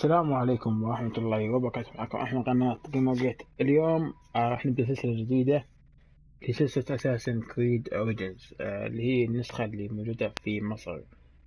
السلام عليكم ورحمة الله وبركاته. معكم أحمد قناة جيمر جيت. اليوم راح نبدأ سلسلة جديدة في سلسلة أساسن كريد أوريجينز، اللي هي النسخة اللي موجودة في مصر.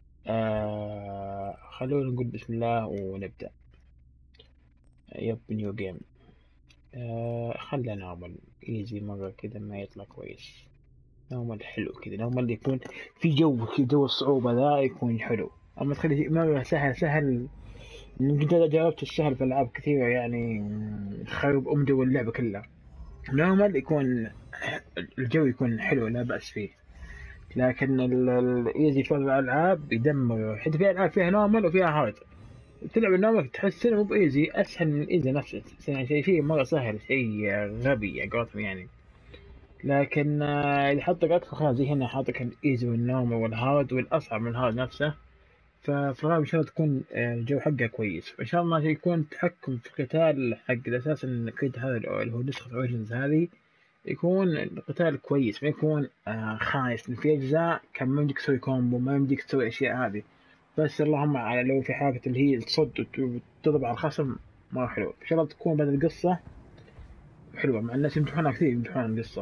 خلونا نقول بسم الله ونبدأ. يب نيو جيم. خلنا نعمل ايزي مرة كذا ما يطلع كويس. نعمل حلو كذا، نعمل يكون في جو الصعوبة ذا يكون حلو. أما تخلي مرة سهل. يمكن أنا جربت السهل في ألعاب كثيرة، يعني خرب جو اللعبة كلها. نورمال يكون الجو يكون حلو لا بأس فيه، لكن الإيزي في الألعاب يدمر. حتى في ألعاب فيها نورمال وفيها هارد، تلعب النورمال تحس إنه مو بإيزي، أسهل من الإيزي نفسه، يعني شيء مرة سهل، شيء غبي يا قولتهم يعني. لكن إذا حطك أكثر خلاص، زي هنا حاطك الإيزي والنورمال والهارد والأصعب من الهارد نفسه. فغالبا إن شاء الله تكون الجو حقه كويس، وإن شاء الله يكون تحكم في القتال حق الأساس إن كيد هذا اللي هو نسخة أوريجنز هذه، يكون القتال كويس، ما يكون خايس. في أجزاء كان ما يمديك تسوي كومبو، ما يمديك تسوي الأشياء هذه. بس اللهم على لو في حاجة اللي هي تصد وتضرب على الخصم، ما حلو. إن شاء الله تكون بعد القصة حلوة، مع الناس يمدحونها كثير، يمدحون القصة.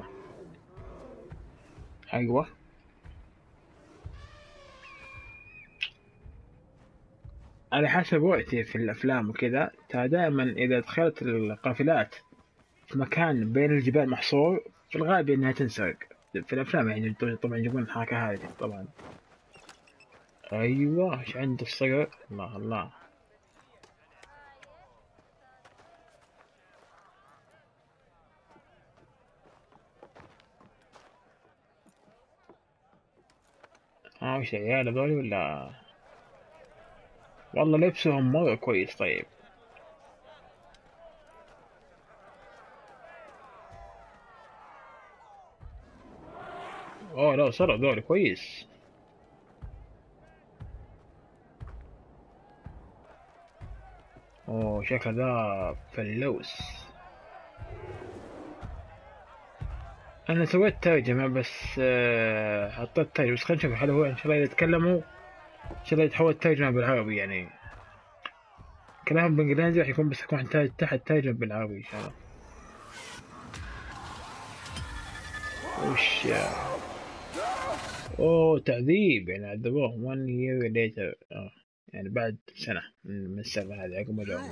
أيوة. على حسب رؤيتي في الأفلام وكذا، دائما إذا دخلت القافلات في مكان بين الجبال محصور، في الغالب إنها تنسرق. في الأفلام يعني طبعا يجيبون الحركة هذه طبعا. أيوة، إيش عند الصقر؟ الله الله. وش العيال هذولي ولا؟ والله لبسهم مرة كويس. طيب. أوه لا، صار هذول كويس. أوه شكله ذا فلوس. أنا سويت ترجمة بس، حطيت ترجمة بس. خلينا نشوف هل هو إن شاء الله إذا تكلموا إن شاء الله يتحول ترجمة بالعربي، يعني كلام بالإنجليزي راح يكون، بس يكون تحت ترجمة بالعربي إن شاء الله. وش اوه تعذيب، يعني عذبوه 1 year later. يعني بعد سنة من السنة هذه عقب ما جاءوا.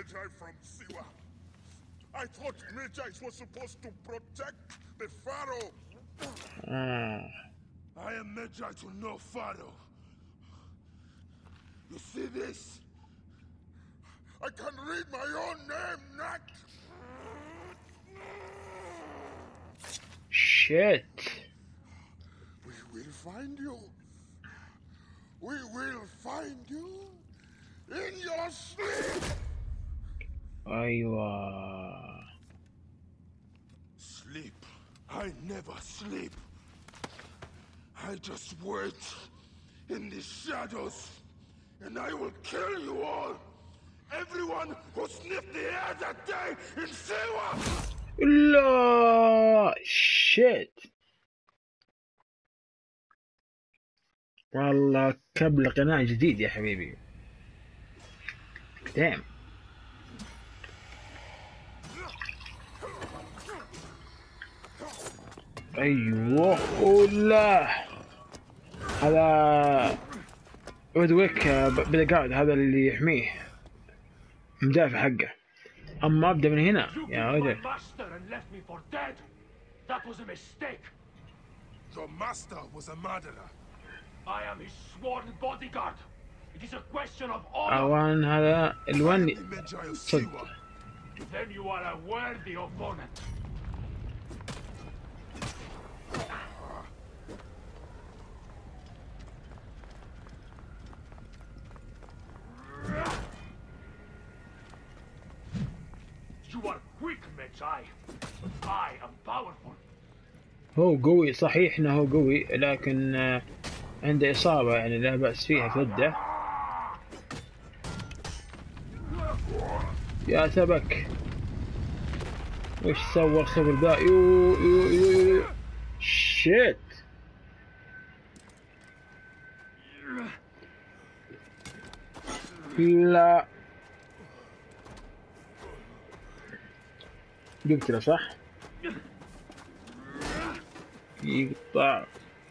I thought Medjay was supposed to protect the Pharaoh. I am Medjay to no Pharaoh. You see this? I can read my own name, Nat. Shit. We will find you. We will find you in your sleep. أيوة. Sleep. I never sleep. I just wait in the shadows, and I will kill you all. Everyone who sniffed the air that day in Siwa. لا shit. والله كبل قناع جديد يا حبيبي. دام. ايوه. ولا هذا ودويك بدا قاعد، هذا اللي يحميه مدافع حقه. اما ابدا من هنا يا رجل. Your master was a murderer. I am his sworn bodyguard. It is a question of honor. اوان هذا الوان صد. Then you are a worthy opponent. You are quick, Medjay. I am powerful. هو قوي صحيح انه هو قوي، لكن عنده اصابة يعني لا بأس فيها في يده. يا ثبك، وش سوى الخبر ذا؟ يو شيت. لا جبت له صح؟ يقطع.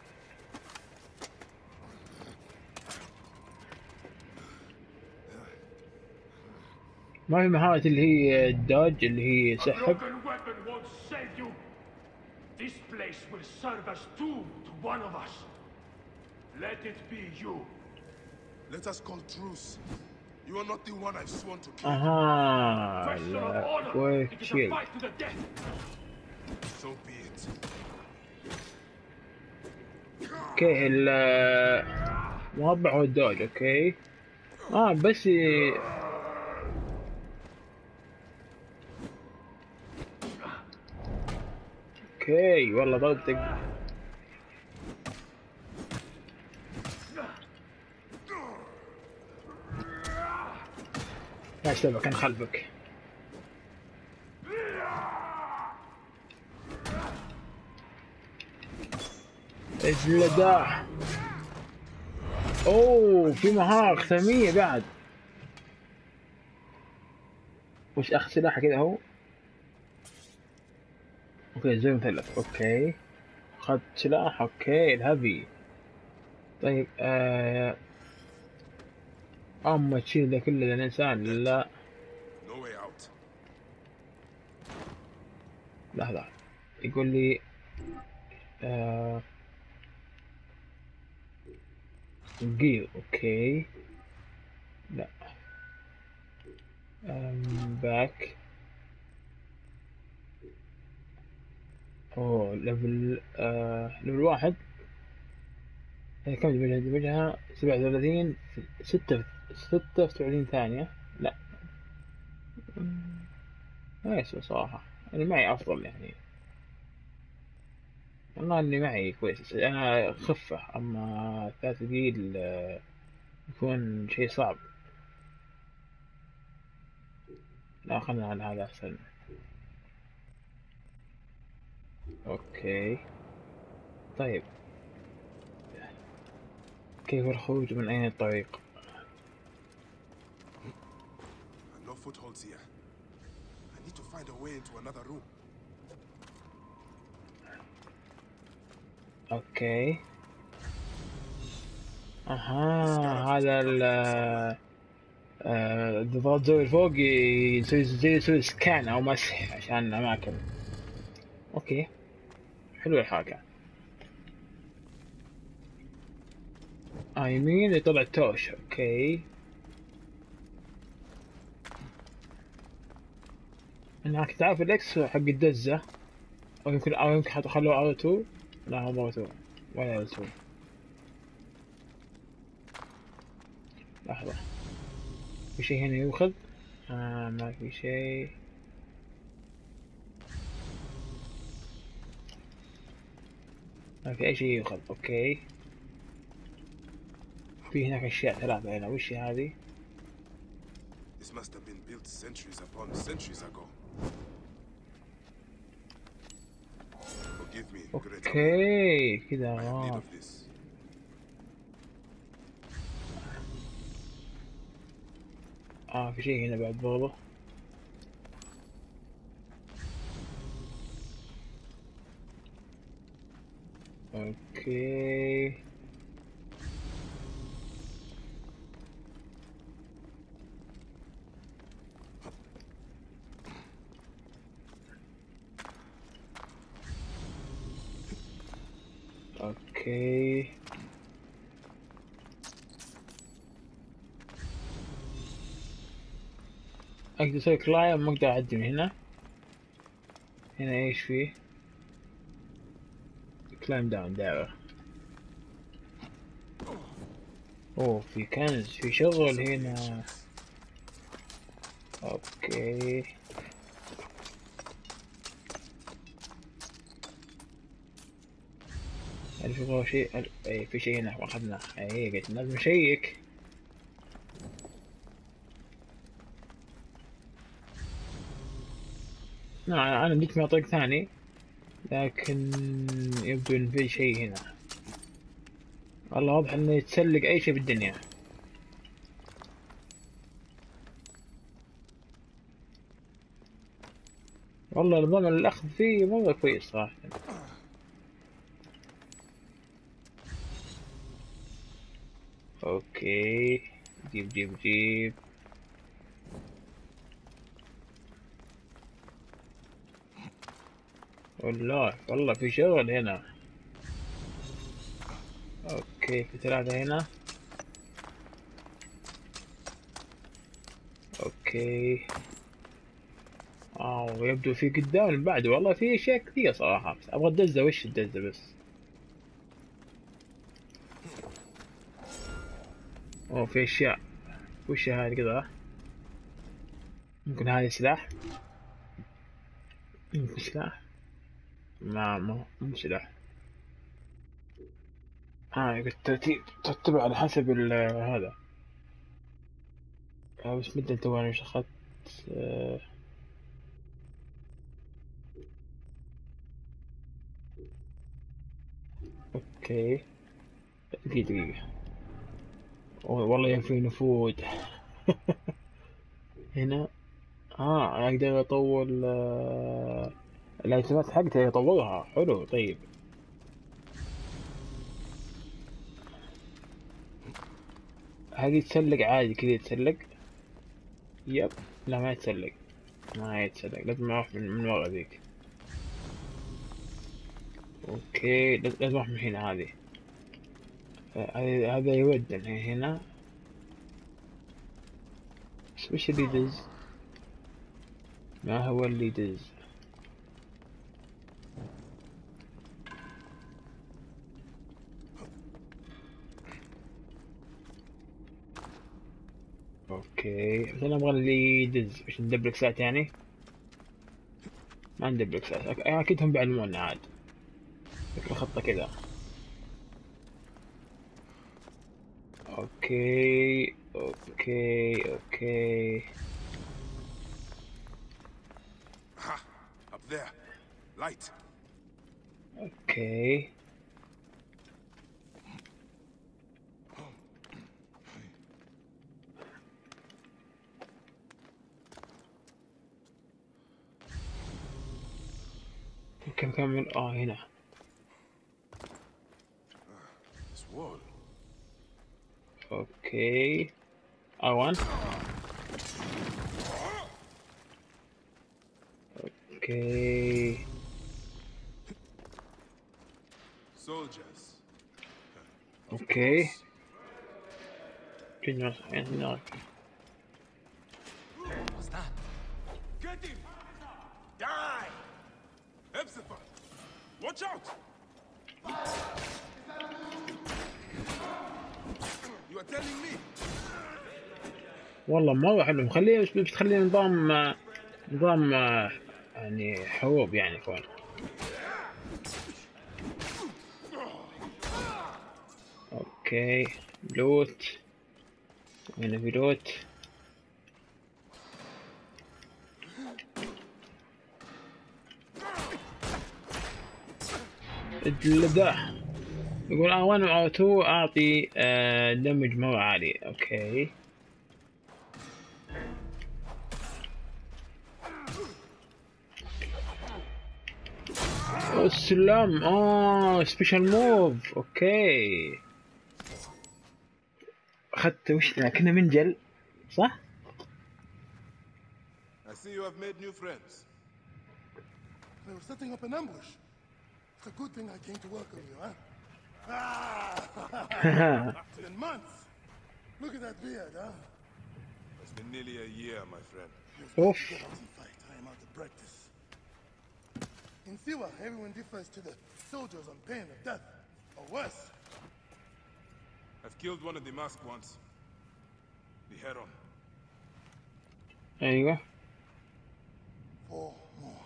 ما في مهارة اللي هي الدوج اللي هي A سحب. broken weapon won't save you. This place will serve as tomb to one of us. Let it be you. Let us call truce. You are not the one I've sworn to kill. Question of لا honor. كويس It is a شيل. fight to the death. So be it. اوكي المربع هو الدوج. اوكي بس اوكي والله ضربتك. لا شباب كان خلفك. الجلداح. اوه في مهارة ختامية بعد. وش اخذ سلاح كذا هو. اوكي زي مثلث. اوكي اخذت سلاح. اوكي الهبي. طيب اما تشيل ذا كله الانسان. لا No way out. لحظة يقول لي جير. اوكي لا باك. اوه ليفل ليفل 1. كم دمجها 37 36 ثانية. لا ما يسوى صراحة. أنا معي أفضل يعني. والله اللي معي كويس. أنا خفة. أما 3 ثقيل يكون شيء صعب. لا خلنا على هذا أحسن. أوكي طيب كيف الخروج من أين الطريق؟ No footholds here. I need to find a way into another room. أوكي هذا الضغط زاوية فوق يسوي سكان أو مسح عشان أماكن. أوكي حلوة الحركة. يمين يطلع توش. أوكي هناك تعرف الإكس حق الدزة. أو يمكن حتى خلوه R2. لا هو R2 ولا L2. لحظة في شيء هنا يؤخذ. ما في شيء. ما في أي شيء يؤخذ. أوكي في هناك أشياء 3 هنا. وش هذه؟ This must have been built centuries upon centuries ago. Forgive me, great uncle. اوكي كذا I have need of this. في شيء هنا بعد برضه. اوكي اوكي اقدر اسوي كلايم. ما اقدر اعدي من هنا. هنا ايش فيه؟ كلايم داون دائرة. اوه في كنز. في شغل هنا. اوكي ألف هو شيء. اي في شيء هنا اخذناه. اي قلت لازم اشيك. انا جيت من طريق ثاني لكن يبدو ان في شيء هنا. والله واضح انه يتسلق اي شيء بالدنيا. والله نظام الأخذ فيه مرة كويس صراحة. أوكي، جيب جيب جيب. والله في شغل هنا. أوكي، في 3 هنا. أوكي. ويبدو في قدام بعد، والله في أشياء كثير صراحة، بس أبغى الدزة. وش الدزة بس؟ في أشياء. وش هذه كذا؟ ممكن هذه سلاح؟ ممكن سلاح؟ ما مو سلاح. قلت ترتيب على حسب هذا. بس مدة تو أنا وش أخذت. آه، أوكي. دقيقة. والله يا في نفود. هنا. أقدر أطول الايتمات حقتي أطورها. حلو. طيب. هذه يتسلق عادي كذا يتسلق. يب. لا ما يتسلق. ما يتسلق، لازم أروح من ورا ذيك. أوكي، لازم أروح من هنا. هذه هذا يودن هنا. بس وش اللي يدز؟ ما هو اللي يدز؟ اوكي، بس انا ابغى اللي يدز. مش ندبلك ساعات يعني؟ ما ندبلك ساعات. اكيد هم بيعلمونا عاد. فكرة خطة كذا. اوكي اوكي اوكي. Ha! Up there. Light. اوكي. ممكن نكمل. هنا. This wall. اوكي. اوان. اوكي. Soldiers. Of اوكي. course. هنا هنا. What's that? Get him! Die! Hepzibah! Watch out! You are telling me? والله مرة حلو. مخليه بس بتخليه نظام يعني حروب يعني كون. اوكي. لوت. هنا في لوت. لا. يقول R1 و R2 اعطي دمج مرة عالي. اوكي. السلام. سبيشال موف. اوكي. اخذت وش كنا منجل صح؟ I see you have made new friends. They were setting up an ambush. It's a good thing I came to welcome you, huh? It's been months. Look at that beard, huh? It's been nearly a year, my friend. Oof. Get out and fight. I am out of practice. In Siwa, everyone defers to the soldiers on pain of death, or worse. I've killed one of the masked ones. The Heron. ايوه. 4 more.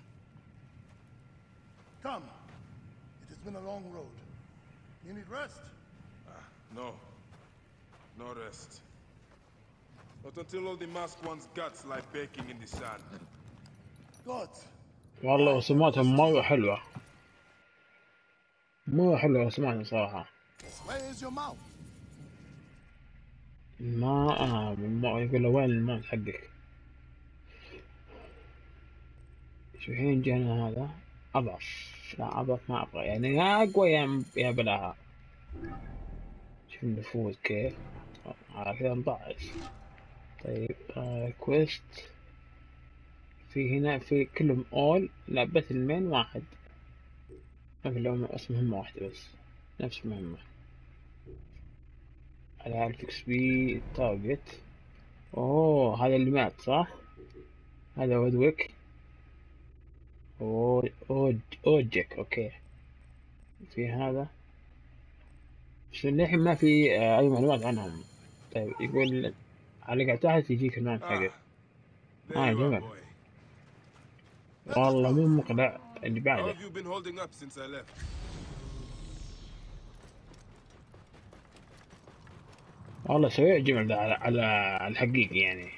Come. It has been a long road. You need rest? No. No rest. Not until all the masked one's guts lie baking in the sand. Gods. والله رسوماتهم مرة حلوة. مرة حلوة رسوماتهم صراحة. Where is your mouth? ما يقول له وين الماوس حقك؟ شو الحين جانا هذا أضعف. لا أضعف ما أبغى، يعني يا أقوى يا بلاها. شوف النفوذ كيف على كذا نضعف. طيب كويست في هنا في كلهم أول، لا بس المين واحد، ما في لهم اسم مهمة واحدة بس نفس مهمة. على الفيكس بي تارجت. اوه هذا اللي مات صح؟ هذا وودويك. اوجك اوكي. في هذا بس للحين ما في اي معلومات عنهم. طيب يقول على قاعد تحت يجيك النوم حقه. There you are, جميل. boy. والله مو مقنع اللي How بعده. have you been holding up since I left? والله سريع جمل ده على الحقيقي يعني.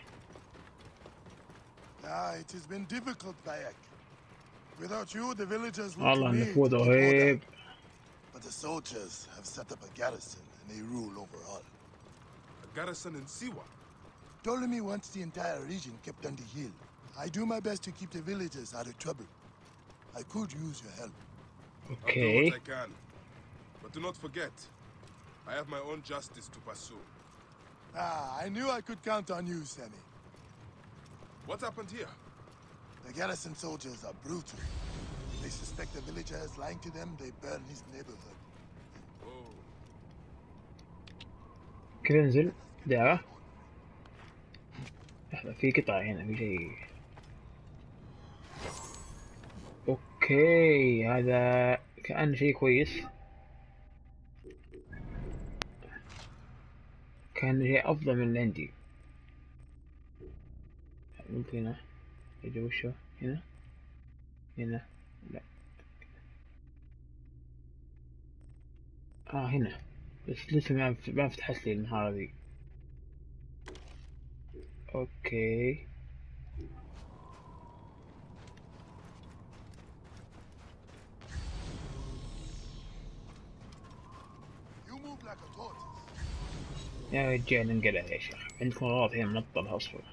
It has been difficult, Bayek. Without you, the villagers look والله to me to النفوذ keep order. رهيب. But the soldiers have set up a garrison, and they rule over all. A garrison in Siwa. Ptolemy wants the entire region kept on the hill. I do my best to keep the villagers out of trouble. I could use your help. I'll do اوكي. what I can. But do not forget, I have my own justice to pursue. I knew I could count on you, Sammy. What happened here? The garrison soldiers are brutal. If they suspect the villager is lying to them, they burn his neighborhood. Oh, كيف ننزل دعوة؟ لحظة في قطعة هنا في شيء. اوكي هذا كأنه شيء كويس. كان شيء افضل من اللي عندي. ممكن هنا يجي وشو هنا لا هنا بس لسه ما فتحت لي المهارة ذي. اوكي You move like a tortoise. يا رجال انقلع يا شيخ، عندكم غلط هنا منطلها اصفر.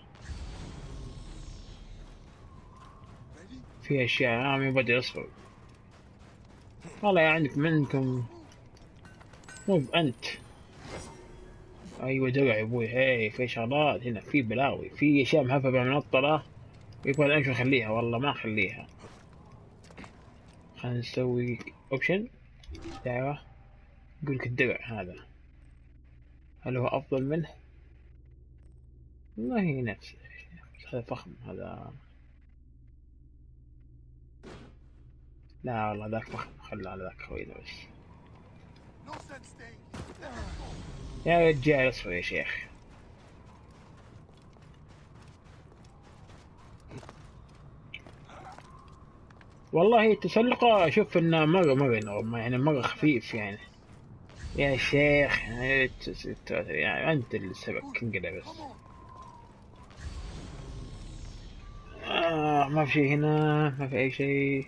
Ready? في اشياء من بدي اصفر. والله يا عندكم مو انت. ايوه درع يا ابوي. هي في شغلات هنا، في بلاوي، في اشياء محففة منطلة يبغى امشي نخليها. والله ما اخليها. خلينا نسوي اوبشن دعوة. يقولك الدرع هذا هل هو افضل منه؟ ما هي نفس هذا فخم هذا. لا والله ذاك فخم، خلى على ذاك خوينا بس. No sense staying here. Let us go. يا رجال اصفر يا شيخ. والله التسلق اشوف انه مرة يعني مرة خفيف يعني. يا شيخ يعني انت اللي سبك انقلع بس. ما في شيء هنا، ما في اي شيء.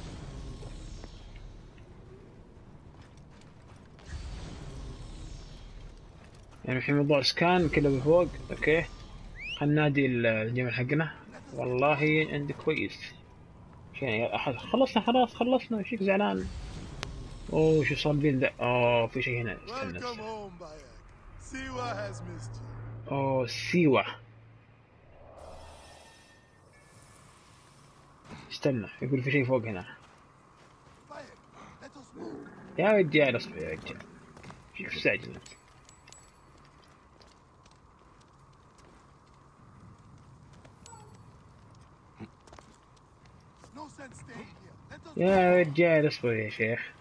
يعني الحين موضوع سكان كله بفوق. اوكي خلنا نادي الجمل حقنا. والله عندك كويس يعني أحد. خلصنا وشيك زعلان. اوه شو صار بين ذا. في شيء هنا. استنى Welcome home, Bayek. Siwa has missed you. سيوة. استنى يقول في شيء فوق هنا. Bayek, let us move. يا رجال اصبر يا رجال، شوف مستعجل انت. No sense staying here. Let us يا رجال اصبر يا شيخ.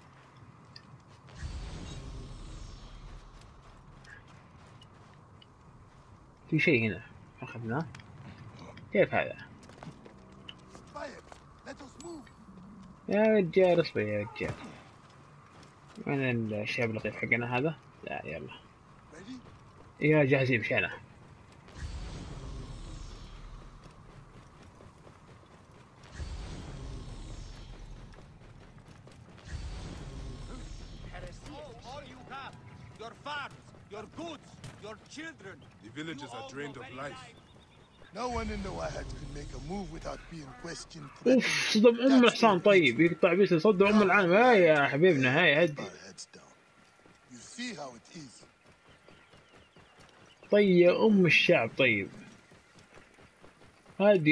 في شيء هنا اخذناه. كيف هذا؟ Bayek, let us move. يا رجال اصبر يا رجال. وين الشاب اللطيف حقنا هذا؟ لا يلا Ready? يا جاهزين مشينا. All you have, your farms, your goods, your children. The villagers are drained of life. No one in the Wahad can make a move without being questioned. اوف صدم ام الحصان طيب يقطع بس صدم ام العالم. هاي يا حبيبنا هاي هدي. You see how it is. طيب يا ام الشعب طيب هادي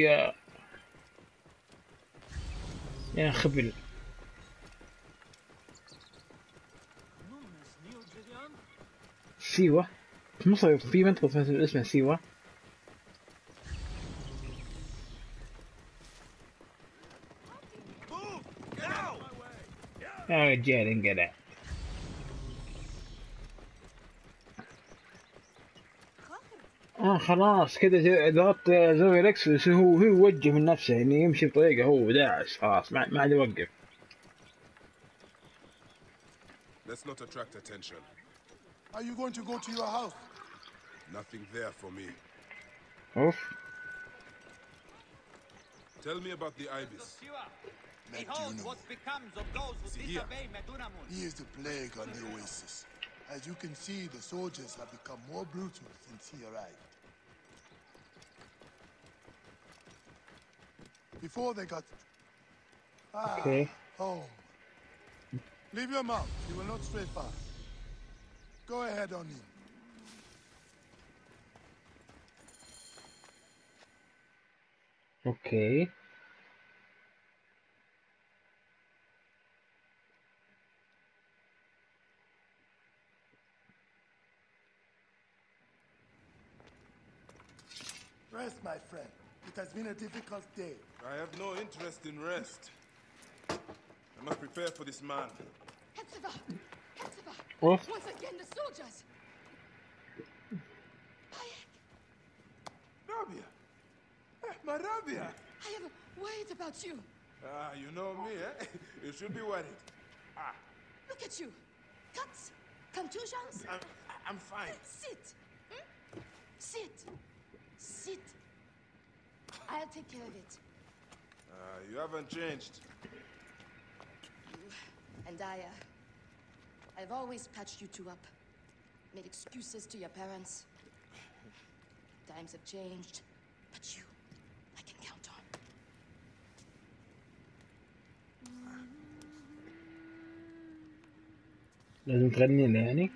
يا خبل. سيوة في مصر في منطقة اسمها سيوة. يا رجال انقلع. خلاص كذا ضغطت زر الاكس هو يوجه من نفسه يعني يمشي بطريقه هو داعس خلاص ما عاد يوقف. Let's not attract attention. Are you going to go to your house? Nothing there for me. اوف. Tell me about the ibis. Behold what becomes of those who disobey Medunamun. He is the plague on the oasis. As you can see, the soldiers have become more brutal since he arrived. Before they got home. Leave your mount. You will not stray far. Go ahead on in. Okay. Rest, my friend. It has been a difficult day. I have no interest in rest. I must prepare for this man. Hepzibah! Hepzibah! What? Once again, the soldiers! Bayek! Rabia! My Rabia! I am worried about you. You know me, eh? You should be worried. Look at you. Cuts, contusions. I'm fine. Sit. Sit. Sit. I'll take care of it. You haven't changed. You and I've always patched you two up. Made excuses to your parents. Times have changed, but you, I can count on. لازم تغني لنا يعني.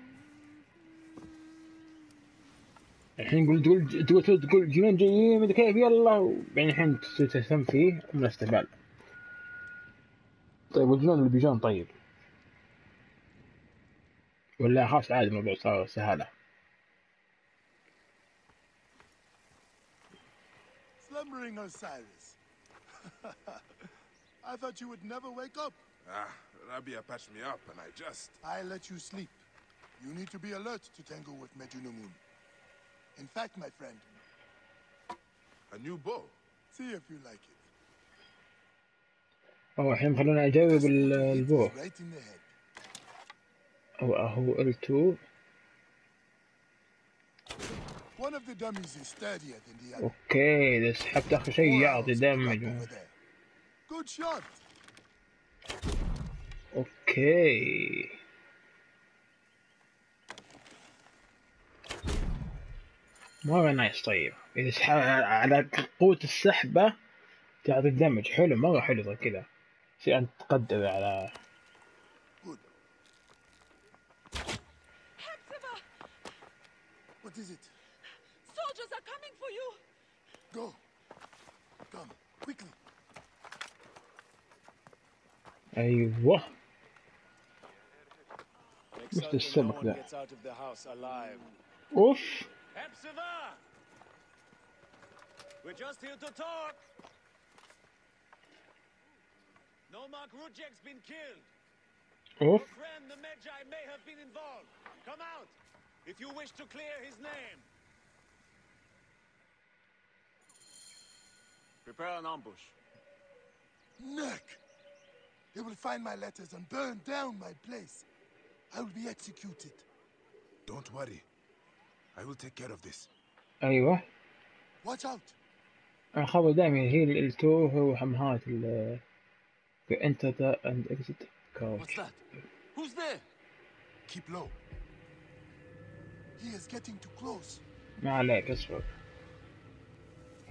الحين تقول جنون جايين مدري كيف يلا يعني الحين تهتم فيه ومن الاستقبال. طيب والجنون اللي بيجون طيب ولا خلاص عادي الموضوع صار سهالة. Slumbering Osiris. I thought you would never wake up. Rabia patched me up and I let you sleep. You need to be alert to tangle with Medunamun. In fact, my friend. A new bow? See if you like it. الحين خلونا أجاوب البو. Right in the head. هو L2. One of the dummies is sturdier than the other. اوكي إذا سحبت آخر شيء يعطي دمج. Good shot. اوكي. مرة نايس. طيب إذا سحب على قوة السحبة تعطي الدمج حلو مرة حلو زي كذا. شيء أنت تقدر على. What is it? Soldiers are coming for you. Go. Come quickly. أيوه. مش السمك ذا. اوف. Hepzibah! We're just here to talk. Nomarch Rujek's been killed. اوف. Your friend the Medjay may have been involved. Come out if you wish to clear his name. Prepare an ambush. Neck! They will find my letters and burn down my place. I will be executed. Don't worry. I will take care of this. أيوه. Watch out. الخبر دائما هي ال2 هو حمهات ال enter and exit code. What's that? Who's there? Keep low. He is getting too close. ما عليك اصبر.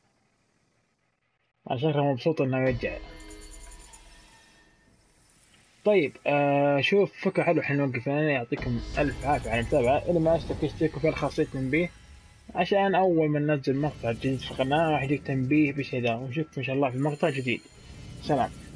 شكله مبسوط انه يرجع. طيب شوف فكرة حلوة احنا نوقف هنا. يعطيكم الف عافية على المتابعة. اذا ما اشتركوا في خاصية تنبيه عشان اول ما ننزل مقطع جديد في القناة راح يجيك تنبيه بشدة. ونشوفكم ان شاء الله في مقطع جديد. سلام.